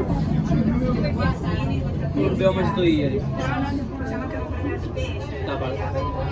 Non abbiamo mangiato ieri. La palma.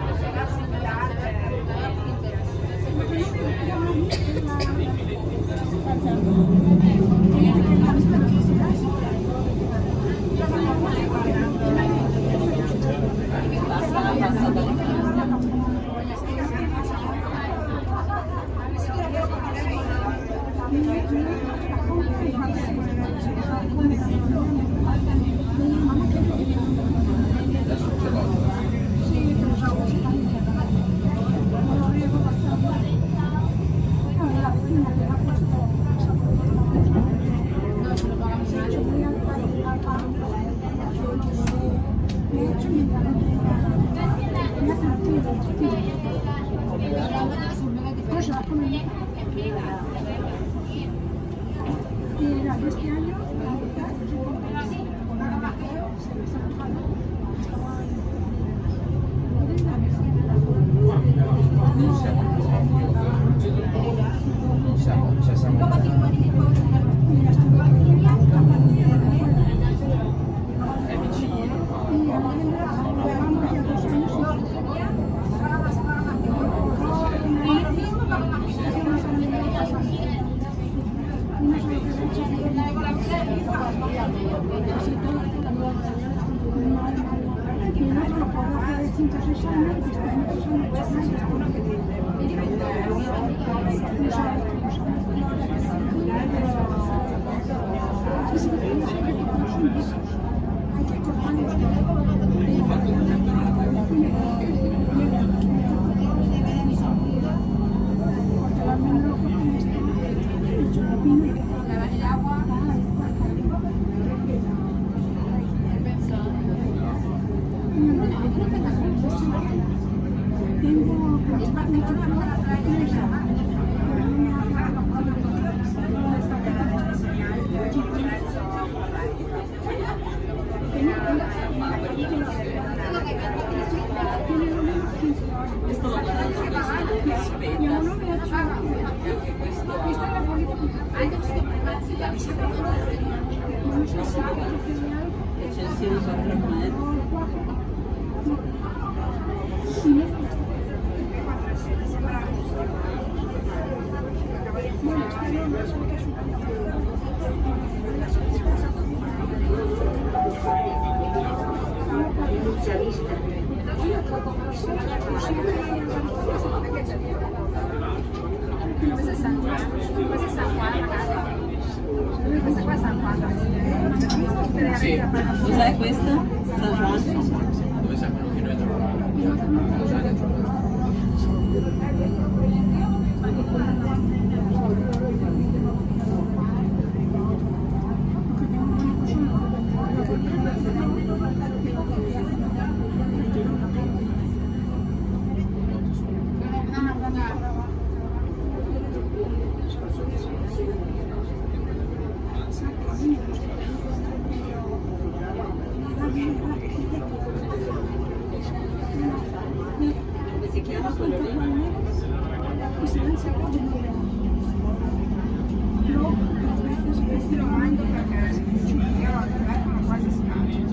Sì. Cos'è questo? San Giovanni? Dove sappiamo che noi troviamo? Come si chiama quello lì? Questi lo mangio perché io al telefono quasi scambio.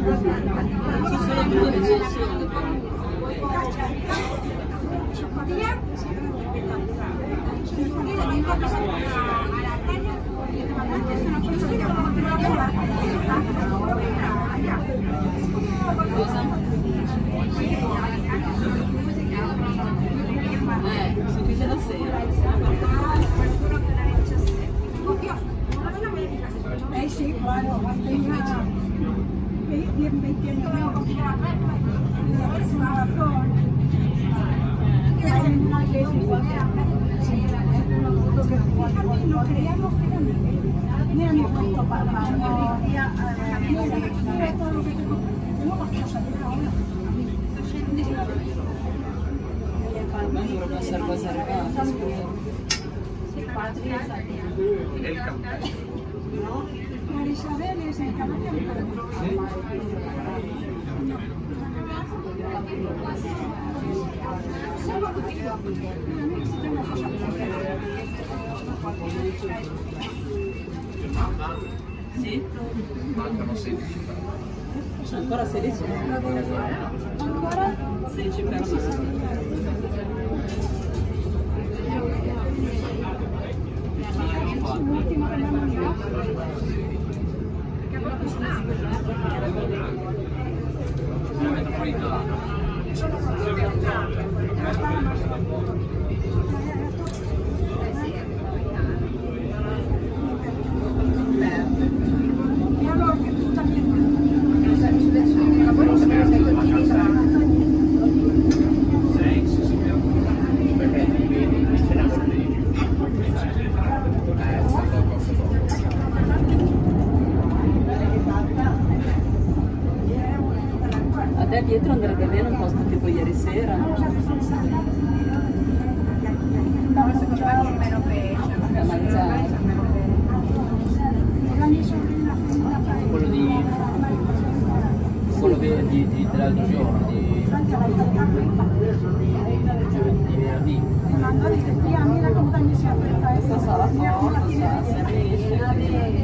solo 2 recensioni però. Cosa? Sono chiuse la sera. Sì, claro, no creíamos que era ni era mi puesto para todo lo que Ma dovrebbe essere quasi arrivata, scusa. È il campetto. María Isabel es el caballo. Sì? Mancano 16. Ancora 16? Ancora 16 fermate. l'ultimo che abbiamo La metropolitana. A te Pietro andrebbe bene un posto tipo ieri sera? Da mangiare. Quello dell'altro giorno, di venerdì. Questa sarà forza, se riesce.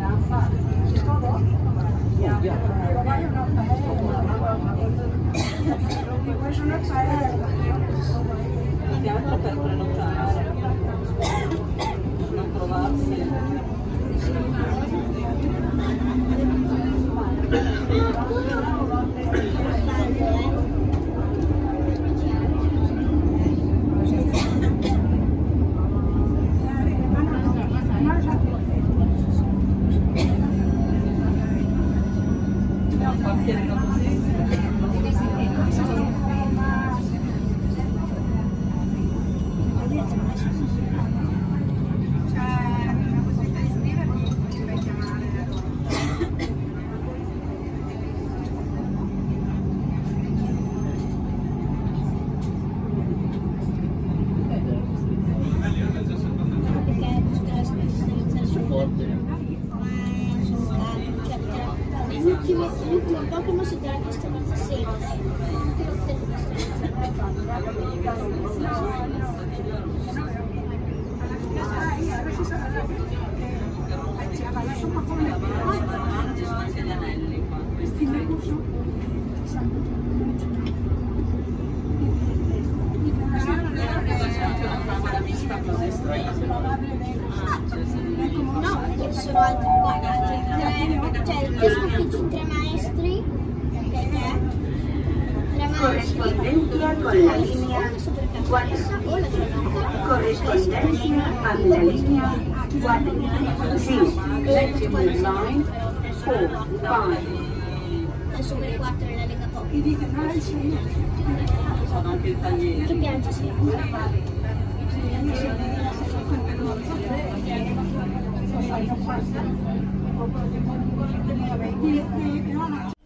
Chiamata per prenotare, non trovarsi. L'ultimo Pokémon si terrà questa mezza sera. Ci sono anche gli anelli qua, questi la vista così No, perché ci sono altri tre, cioè io sconfitto 3 maestri, Corrispondenti con la linea o la giornata. corrispondenti alla linea 4 Legible Line 4 5. Adesso per 4 è la Lega Pokémon. sono anche italiani. Che piange sì.